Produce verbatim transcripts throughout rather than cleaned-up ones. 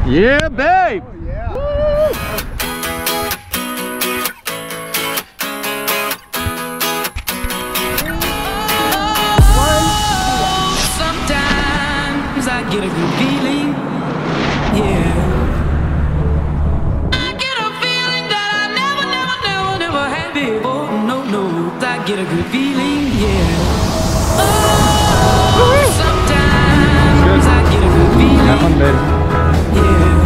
Yeah, babe. Oh, yeah. Sometimes I get a good feeling, yeah. I get a feeling that I never, never, never, never had before. No, no, I get a good feeling, yeah. Oh, sometimes I get a good feeling. Have fun, babe. Yeah.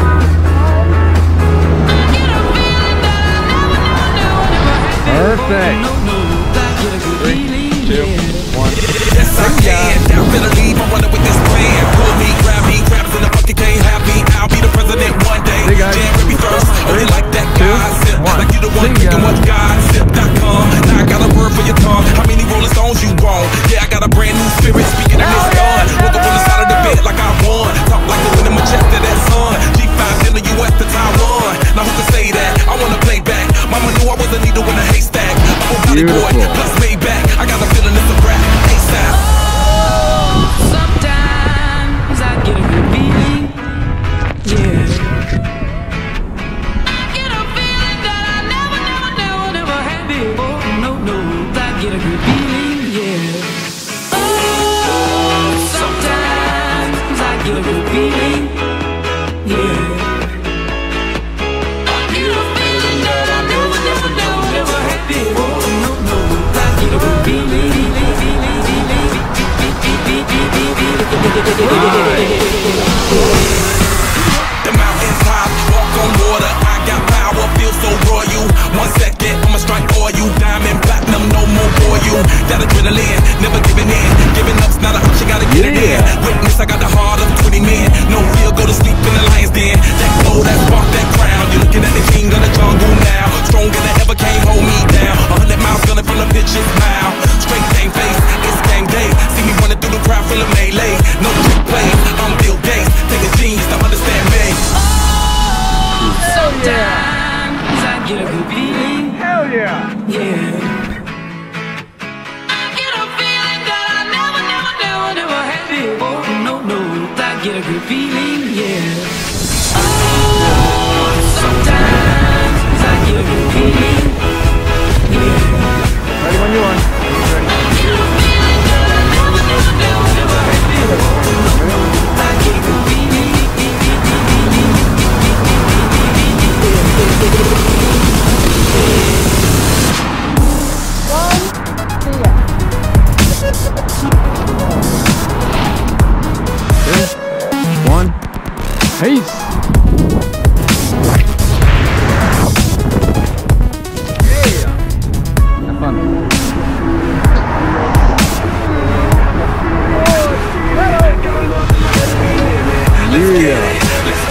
I get a feeling that I never, never, never, never had before. Perfect. No, no, I get a good Three, feeling, two, yeah. one. Yes, I can. Down to the lead, I'm running with this plan. Pull me, grab me, crabs in the bucket, can't have me. I'll be the president one day. Hey guys. Jam with me first. Oh, you like that Two, guy? Sip one. like you the one See ya. thinking what God sip dot com. Now I got a word for your tongue. How many Rolling Stones you want? Yeah, I got a brand new spirit speaking in this gun. Woke up on the side of the bed like I won. Talk like the wind in my chest to that sun. G five in the U S to Taiwan. Now who can say that? I wanna play back. Mama knew I was a needle in a haystack. I'm a body boy, plus made back. I got a feeling it's a rap. ASAP. Sometimes I get a good feeling, yeah. I get a feeling that I never, never, never, never had before. No, no, I get a good feeling, yeah. Oh, sometimes I get a good feeling, yeah. I get a feeling that I never, never, never, never had before. No, no, I get a good feeling. The mountains high, walk on water. I got power, feel so royal. One second, I'ma strike oil. Diamond, platinum, no more for you. That adrenaline, never giving in. Giving up's not an option, gotta get it in. Witness, I got the heart of twenty men. No fear, go to sleep in the lion's den. That glow, that spark, that crown. You're looking at the king of the jungle now. Stronger than ever, can't hold me down. A hundred miles gunning from the pitch's mile. Straight game face, it's game day. See me running through the crowd full of melee. No trick plays, I'm Bill Gates. Take a genius to understand me. Sometimes I get a good feeling, Hell yeah. yeah. I get a feeling that I never, never, never, never had before. No, no, I get a good feeling, yeah. Oh, sometimes I get a good feeling, yeah. Ready when you are. I get a feeling that I never, never, never, never had before. No, no, I get a good feeling. Two, one. Peace. Yeah. Have fun. Yeah.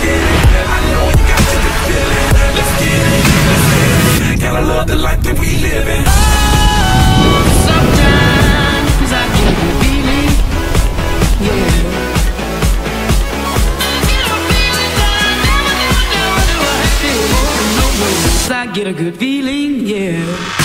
Gotta love the life that we live in. Sometimes I get a good feeling, yeah. I get a feeling that I never, never, never, never had before. No, no, I get a good feeling, yeah.